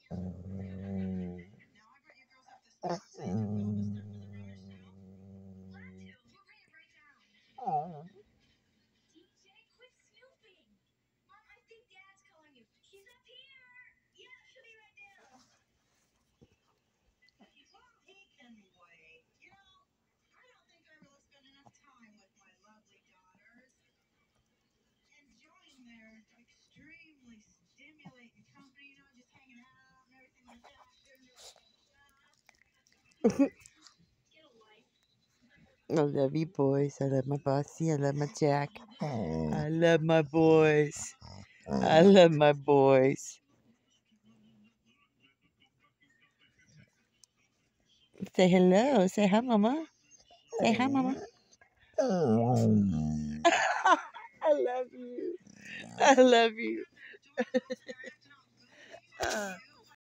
I love you boys. I love my bossy. I love my Jack. I love my boys. I love my boys. Say hello. Say hi, Mama. Say hi, Mama. I love you. I love you.